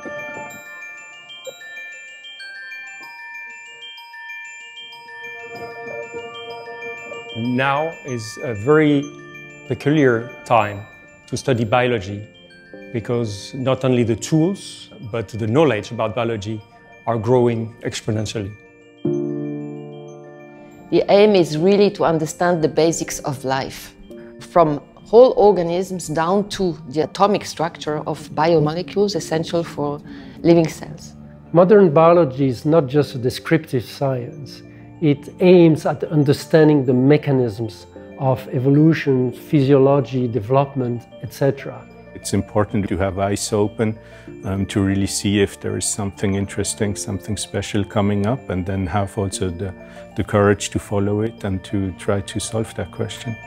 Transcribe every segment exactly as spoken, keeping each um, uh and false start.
Now is a very peculiar time to study biology because not only the tools, but the knowledge about biology are growing exponentially. The aim is really to understand the basics of life, from whole organisms down to the atomic structure of biomolecules essential for living cells. Modern biology is not just a descriptive science. It aims at understanding the mechanisms of evolution, physiology, development, et cetera. It's important to have eyes open um, to really see if there is something interesting, something special coming up, and then have also the, the courage to follow it and to try to solve that question.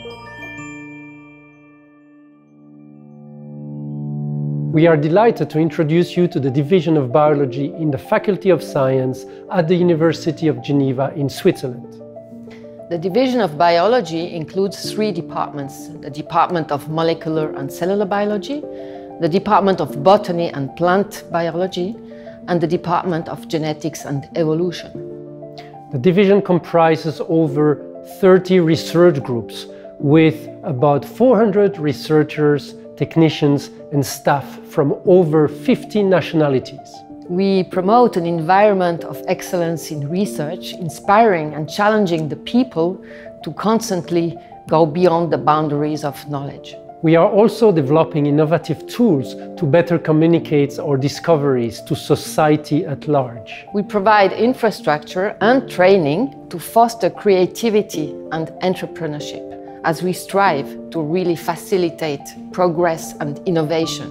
We are delighted to introduce you to the Division of Biology in the Faculty of Science at the University of Geneva in Switzerland. The Division of Biology includes three departments: the Department of Molecular and Cellular Biology, the Department of Botany and Plant Biology, and the Department of Genetics and Evolution. The division comprises over thirty research groups with about four hundred researchers, technicians and staff from over fifty nationalities. We promote an environment of excellence in research, inspiring and challenging the people to constantly go beyond the boundaries of knowledge. We are also developing innovative tools to better communicate our discoveries to society at large. We provide infrastructure and training to foster creativity and entrepreneurship, as we strive to really facilitate progress and innovation.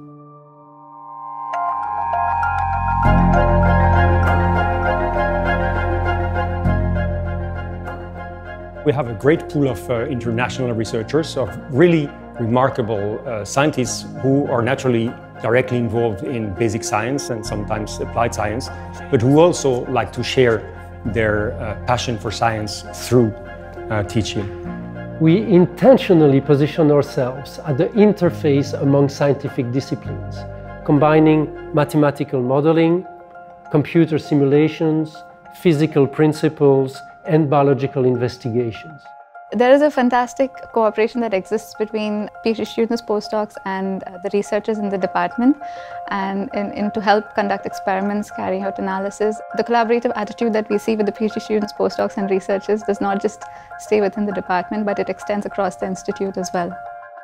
We have a great pool of uh, international researchers, of really remarkable uh, scientists who are naturally directly involved in basic science and sometimes applied science, but who also like to share their uh, passion for science through uh, teaching. We intentionally position ourselves at the interface among scientific disciplines, combining mathematical modeling, computer simulations, physical principles, and biological investigations. There is a fantastic cooperation that exists between PhD students, postdocs, and uh, the researchers in the department, and in, in to help conduct experiments, carrying out analysis. The collaborative attitude that we see with the PhD students, postdocs, and researchers does not just stay within the department, but it extends across the institute as well.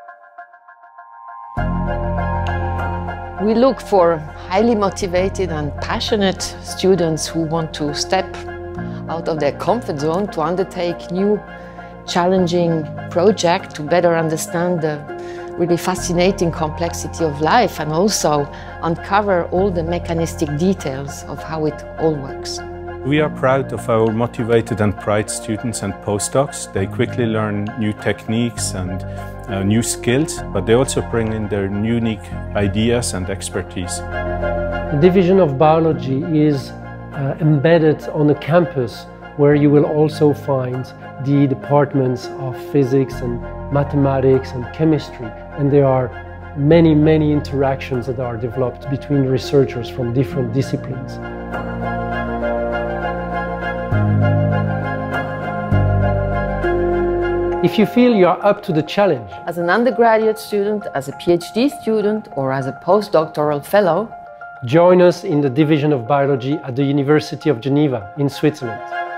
We look for highly motivated and passionate students who want to step out of their comfort zone to undertake new, challenging projects to better understand the really fascinating complexity of life and also uncover all the mechanistic details of how it all works. We are proud of our motivated and bright students and postdocs. They quickly learn new techniques and uh, new skills, but they also bring in their unique ideas and expertise. The Division of Biology is uh, embedded on a campus where you will also find the departments of physics and mathematics and chemistry. And there are many, many interactions that are developed between researchers from different disciplines. If you feel you are up to the challenge, as an undergraduate student, as a PhD student, or as a postdoctoral fellow, join us in the Division of Biology at the University of Geneva in Switzerland.